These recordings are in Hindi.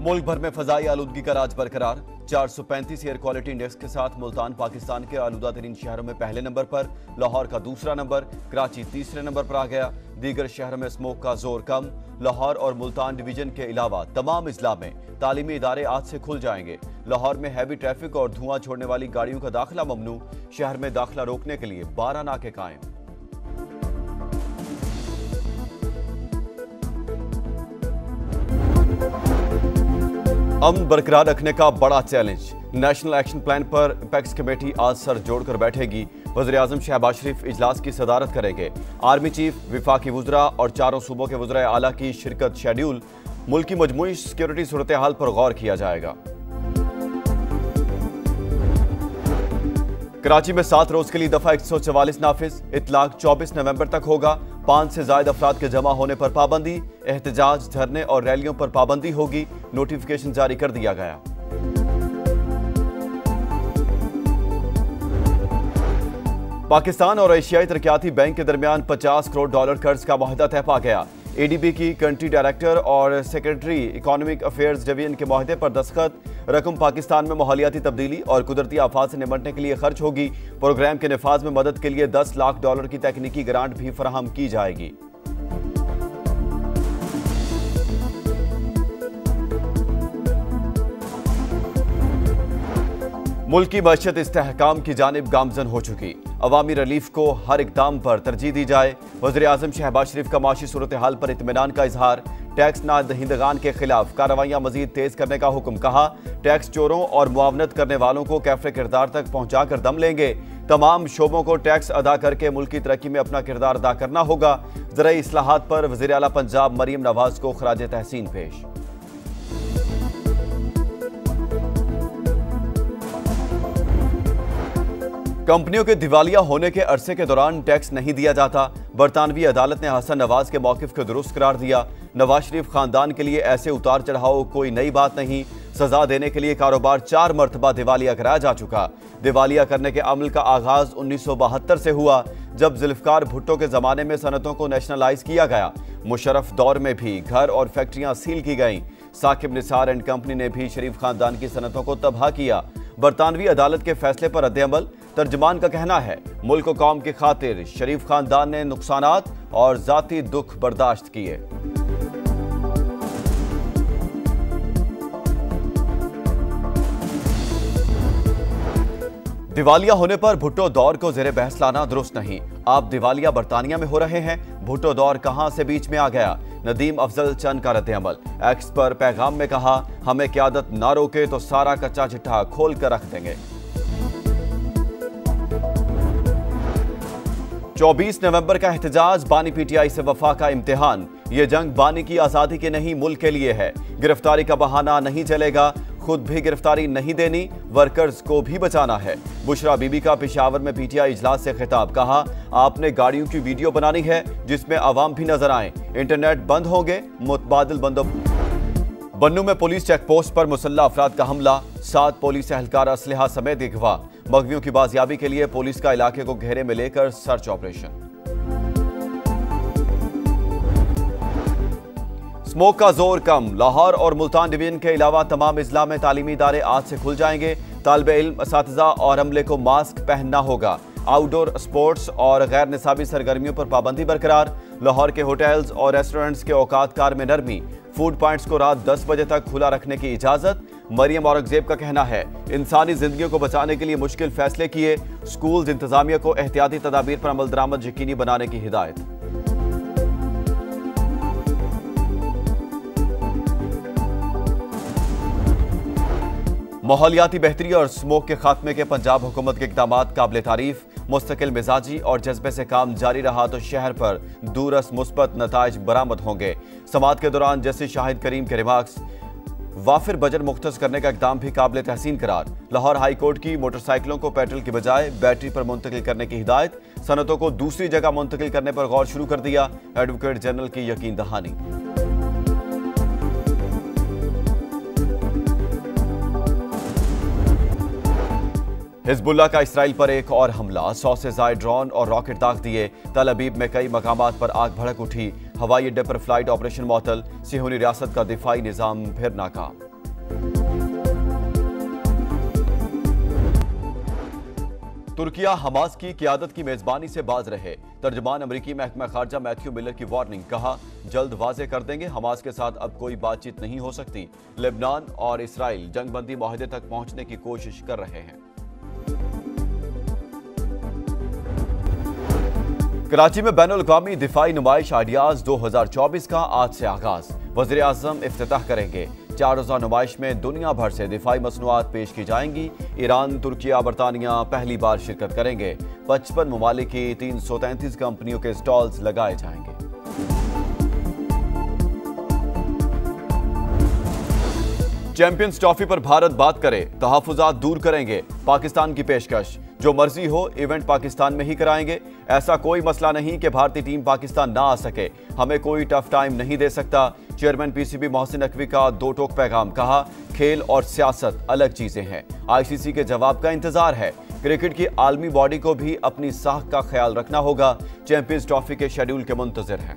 मुल्क भर में फजाई आलूदगी का राज बरकरार। 435 एयर क्वालिटी इंडेक्स के साथ मुल्तान पाकिस्तान के आलूदा तरीन शहरों में पहले नंबर पर, लाहौर का दूसरा नंबर, कराची तीसरे नंबर पर आ गया। दीगर शहरों में स्मोक का जोर कम। लाहौर और मुल्तान डिवीजन के अलावा तमाम इजला में तालीमी इदारे आज से खुल जाएंगे। लाहौर में हैवी ट्रैफिक और धुआं छोड़ने वाली गाड़ियों का दाखिला ममनू। शहर में दाखिला रोकने के लिए 12 नाके कायम। अमन बरकरार रखने का बड़ा चैलेंज। नेशनल एक्शन प्लान पर अपेक्स कमेटी आज सर जोड़कर बैठेगी। वज़ीर-ए-आज़म शहबाज शरीफ इजलास की सदारत करेंगे। आर्मी चीफ, विफाकी वुज़रा और चारों सूबों के वज़ीर आला की शिरकत शेड्यूल। मुल्क की मजमूई सिक्योरिटी सूरत हाल पर गौर किया जाएगा। कराची में 7 रोज के लिए दफा 144 नाफिज। इतलाक 24 नवंबर तक होगा। 5 से ज्यादा अफराद के जमा होने पर पाबंदी। एहतजाज, धरने और रैलियों पर पाबंदी होगी। नोटिफिकेशन जारी कर दिया गया। पाकिस्तान और एशियाई तरक्याती बैंक के दरमियान $50 करोड़ कर्ज का मुआहदा तय पा गया। एडीबी की कंट्री डायरेक्टर और सेक्रेटरी इकोनॉमिक अफेयर्स डिवीजन के मुआहदे पर दस्तखत। रकम पाकिस्तान में माहौलियाती तब्दीली और कुदरती आफात से निपटने के लिए खर्च होगी। प्रोग्राम के नफाज में मदद के लिए $10 लाख की तकनीकी ग्रांट भी फराहम की जाएगी। मुल्क की मईशत इस्तेहकाम की जानिब गामजन हो चुकी। अवामी रिलीफ को हर इकदाम पर तरजीह दी जाए। वज़ीर-ए-आज़म शहबाज शरीफ का माशी सूरत हाल पर इत्मीनान का इजहार। टैक्स नादहिंदगान के खिलाफ कार्रवाइयां मजीद तेज करने का हुक्म। कहा, टैक्स चोरों और मुआवनत करने वालों को कैफे किरदार तक पहुंचाकर दम लेंगे। तमाम शोबों को टैक्स अदा करके मुल्क की तरक्की में अपना किरदार अदा करना होगा। ज़राई इस्लाहात पर वज़ीर आला पंजाब मरीम नवाज को खराज तहसीन पेश। कंपनियों के दिवालिया होने के अरसे के दौरान टैक्स नहीं दिया जाता। बरतानवी अदालत ने हसन नवाज के मौकिफ को दुरुस्त करार दिया। नवाज शरीफ खानदान के लिए ऐसे उतार चढ़ाव कोई नई बात नहीं। सजा देने के लिए कारोबार 4 मरतबा दिवालिया कराया जा चुका। दिवालिया करने के अमल का आगाज 1972 से हुआ, जब जुल्फकार भुट्टो के जमाने में सनतों को नेशनलाइज किया गया। मुशर्रफ दौर में भी घर और फैक्ट्रियां सील की गईं। साकिब निसार एंड कंपनी ने भी शरीफ खानदान की सनतों को तबाह किया। बरतानवी अदालत के फैसले पर रद्द-ए-अमल। तर्जमान का कहना है, मुल्क और कौम की खातिर शरीफ खानदान ने नुकसानात और जाती दुख बर्दाश्त किए। दिवालिया होने पर भुट्टो दौर को ज़ेरे बहस लाना दुरुस्त नहीं। आप दिवालिया बरतानिया में हो रहे हैं, भुट्टो दौर कहां से बीच में आ गया। नदीम अफजल चंद का रद्द-ए-अमल। एक्स पर पैगाम में कहा, हमें क़यादत ना रोके तो सारा कच्चा चिट्ठा खोल कर रख देंगे। 24 नवंबर का एहतजाज बानी पीटीआई से वफा का इम्तिहान। ये जंग बानी की आजादी के नहीं, मुल्क के लिए है। गिरफ्तारी का बहाना नहीं चलेगा। खुद भी गिरफ्तारी नहीं देनी, वर्कर्स को भी बचाना है। बुशरा बीबी का पेशावर में पीटीआई इजलास से खिताब। कहा, आपने गाड़ियों की वीडियो बनानी है जिसमें आवाम भी नजर आए। इंटरनेट बंद होंगे, मुतबादिल बंदोबस्त। बन्नू में पुलिस चेक पोस्ट पर मुसल्लह अफराद का हमला। 7 पुलिस एहलकार असलहा समेत अगवा। मगवियों की बाजियाबी के लिए पुलिस का इलाके को घेरे में लेकर सर्च ऑपरेशन। स्मोक का जोर कम। लाहौर और मुल्तान डिवीजन के अलावा तमाम इजला में तालीमी इदारे आज से खुल जाएंगे। तालिबे इल्म, असातिज़ा और अमले को मास्क पहनना होगा। आउटडोर स्पोर्ट्स और गैर निसाबी सरगर्मियों पर पाबंदी बरकरार। लाहौर के होटल्स और रेस्टोरेंट्स के औकात कार में नरमी। फूड पॉइंट्स को रात 10 बजे तक खुला रखने की इजाजत। मरियम औरंगजेब का कहना है, इंसानी जिंदगियों को बचाने के लिए मुश्किल फैसले किए। स्कूल इंतजामिया को एहतियाती तदाबीर पर अमल दरामद यकीनी बनाने की हिदायत। माहौलियाती बेहतरी और स्मोक के खात्मे के पंजाब हुकूमत के इक़दामात काबिल तारीफ। मुस्तकिल मिजाजी और जज्बे से काम जारी रहा तो शहर पर दूरस मुस्बत नताइज बरामद होंगे। समात के दौरान जस्टिस शाहिद करीम के रिमार्क्स। वाफिर बजट मुख्तस करने का इक़दाम भी काबिल तहसीन करार। लाहौर हाई कोर्ट की मोटरसाइकिलों को पेट्रोल की बजाय बैटरी पर मुंतकिल करने की हिदायत। सनतों को दूसरी जगह मुंतकिल करने पर गौर शुरू कर दिया। एडवोकेट जनरल की यकीन दहानी। हिजबुल्लाह का इसराइल पर एक और हमला। 100 से ज्यादा ड्रोन और रॉकेट दाग दिए। तल अबीब में कई मकामात पर आग भड़क उठी। हवाई अड्डे पर फ्लाइट ऑपरेशन मुअत्तल। सिहोनी रियासत का दिफाई निजाम फिर नाकाम। तुर्किया हमास की क़यादत की मेजबानी से बाज रहे। तर्जमान अमरीकी महकमा खारजा मैथ्यू मिलर की वार्निंग, कहा जल्द वाजे कर देंगे हमास के साथ अब कोई बातचीत नहीं हो सकती। लेबनान और इसराइल जंगबंदी माहिदे तक पहुंचने की कोशिश कर रहे हैं। कराची में बैनुल-अक़वामी दिफाई नुमाइश आइडियाज 2024 का आज से आगाज। वज़ीर आज़म इफ्तिताह करेंगे। 4 रोज़ा नुमाइश में दुनिया भर से दिफाई मसनूआत पेश की जाएंगी। ईरान, तुर्किया, बरतानिया पहली बार शिरकत करेंगे। 55 ममालिक की 333 कंपनियों के स्टॉल्स लगाए जाएंगे। चैंपियंस ट्रॉफी पर भारत बात करे, तहफ़्फ़ुज़ात दूर करेंगे। पाकिस्तान की पेशकश, जो मर्जी हो इवेंट पाकिस्तान में ही कराएंगे। ऐसा कोई मसला नहीं कि भारतीय टीम पाकिस्तान ना आ सके, हमें कोई टफ टाइम नहीं दे सकता। चेयरमैन पीसीबी मोहसिन नकवी का दो टोक पैगाम, कहा खेल और सियासत अलग चीजें हैं। आईसीसी के जवाब का इंतजार है। क्रिकेट की आलमी बॉडी को भी अपनी साख का ख्याल रखना होगा। चैंपियंस ट्रॉफी के शेड्यूल के मुंतजिर हैं।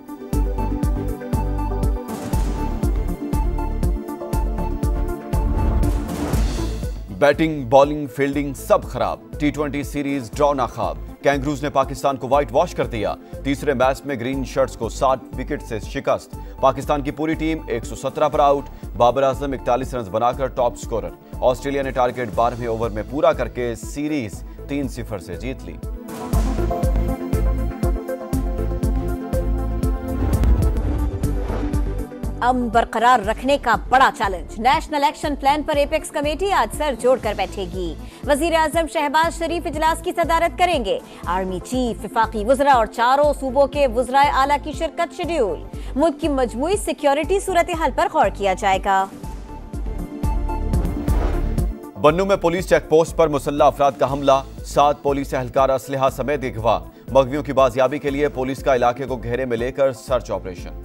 बैटिंग, बॉलिंग, फील्डिंग सब खराब। T20 series draw नाखाब। कैंगरूज ने पाकिस्तान को व्हाइट वॉश कर दिया। तीसरे मैच में ग्रीन शर्ट्स को 60 विकेट से शिकस्त। पाकिस्तान की पूरी टीम 117 पर आउट। बाबर आजम 41 रन बनाकर टॉप स्कोरर। ऑस्ट्रेलिया ने टारगेट 12वें ओवर में पूरा करके सीरीज 3-0 से जीत ली। अमन बरकरार रखने का बड़ा चैलेंज। नेशनल एक्शन प्लान पर एपेक्स कमेटी आज सर जोड़कर बैठेगी। वजीर आजम शहबाज शरीफ इजलास की सदारत करेंगे। आर्मी चीफ, वफाकी वुज़रा और चारों सूबों के वुज़राए आला की शिरकत शेड्यूल। मुल्क की मजमूई सिक्योरिटी सूरत हाल पर गौर किया जाएगा। बन्नू में पुलिस चेक पोस्ट पर मुसल्लह अफराद का हमला। 7 पुलिस एहलकार असलहा समेत अगवा। मगवियों की बाजियाबी के लिए पुलिस का इलाके को घेरे में लेकर सर्च ऑपरेशन।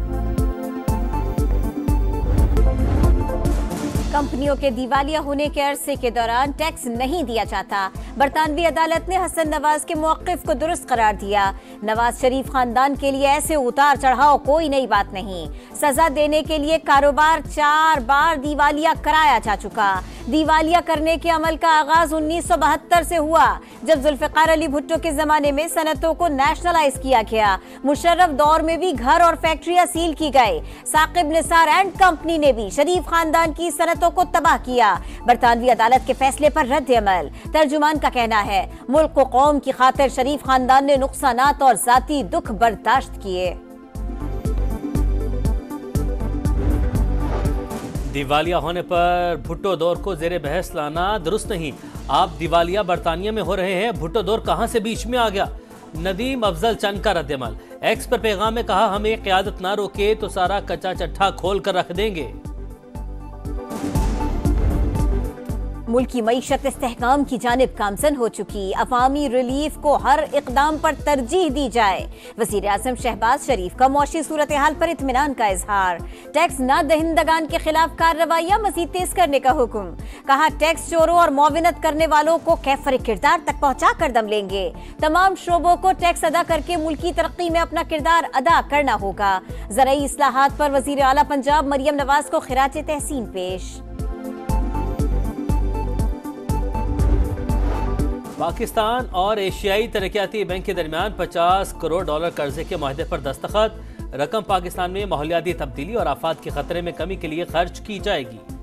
कंपनियों के दिवालिया होने के अरसे के दौरान टैक्स नहीं दिया जाता। बरतानवी अदालत ने हसन नवाज के मौक़िफ़ को दुरुस्त करार दिया। नवाज शरीफ खानदान के लिए ऐसे उतार चढ़ाव कोई नई बात नहीं। सजा देने के लिए कारोबार 4 बार दिवालिया कराया जा चुका। दिवालिया करने के अमल का आगाज 1972 से हुआ, जब जुल्फ़िकार अली भुट्टो के जमाने में सनतों को नेशनलाइज किया गया। मुशर्रफ दौर में भी घर और फैक्ट्रियां सील की गई। साकिब निसार एंड कंपनी ने भी शरीफ खानदान की सनतों को तबाह किया। बरतानवी अदालत के फैसले पर रद्द अमल। तर्जुमान का कहना है, मुल्क को कौम की खातिर शरीफ खानदान ने नुकसानात और जाती दुख बर्दाश्त किए। दिवालिया होने पर भुट्टो दौर को जेरे बहस लाना दुरुस्त नहीं। आप दिवालिया बरतानिया में हो रहे हैं, भुट्टो दौर कहां से बीच में आ गया? नदीम अफजल चंद का रद्दमल। एक्स पर पैगाम में कहा, हमें क़यादत ना रोके तो सारा कच्चा चट्ठा खोल कर रख देंगे। मुल्क की मईशत इस्तेहकाम की जानिब गामजन हो चुकी। अवामी रिलीफ को हर इकदाम पर तरजीह दी जाए। वज़ीर आज़म शहबाज शरीफ का मौशी सूरत हाल पर इत्मीनान का इजहार। टैक्स न दहिंदगान के खिलाफ कार्रवाइयां मजीद तेज करने का हुक्म। कहा, टैक्स चोरों और मुआविनत करने वालों को कैफर किरदार तक पहुंचा कर दम लेंगे। तमाम शोबों को टैक्स अदा करके मुल्क की तरक्की में अपना किरदार अदा करना होगा। ज़राई इस्लाहात पर वज़ीर आला पंजाब मरियम नवाज को खिराज तहसीन पेश। पाकिस्तान और एशियाई तरक्याती बैंक के दरमियान $50 करोड़ कर्जे के मुआहदे पर दस्तखत। रकम पाकिस्तान में माहौलियाती तब्दीली और आफात के खतरे में कमी के लिए खर्च की जाएगी।